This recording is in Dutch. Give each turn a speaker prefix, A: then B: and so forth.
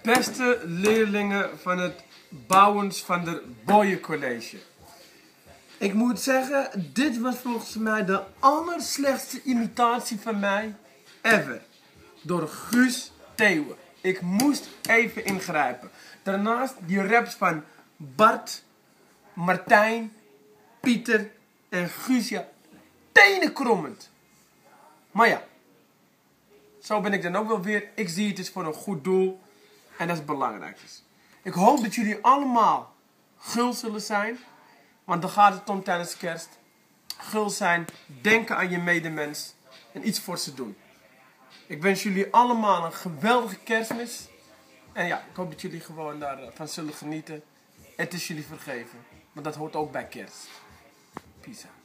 A: Beste leerlingen van het Bouwens van der Boyen College. Ik moet zeggen, dit was volgens mij de allerslechtste imitatie van mij ever. Door Guus Theeuwen. Ik moest even ingrijpen. Daarnaast die raps van Bart, Martijn, Pieter en Guus, ja, tenenkrommend. Maar ja, zo ben ik dan ook wel weer. Ik zie het dus voor een goed doel. En dat is het belangrijkste. Ik hoop dat jullie allemaal gul zullen zijn. Want dan gaat het om tijdens kerst. Gul zijn, denken aan je medemens en iets voor ze doen. Ik wens jullie allemaal een geweldige kerstmis. En ja, ik hoop dat jullie gewoon daarvan zullen genieten. Het is jullie vergeven. Want dat hoort ook bij kerst. Peace out.